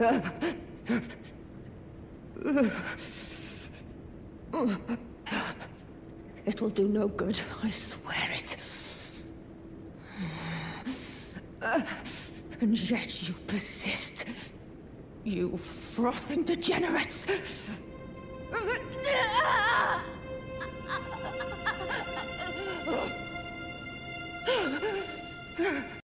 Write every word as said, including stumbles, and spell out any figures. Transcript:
It will do no good, I swear it. And yet you persist. You frothing degenerates!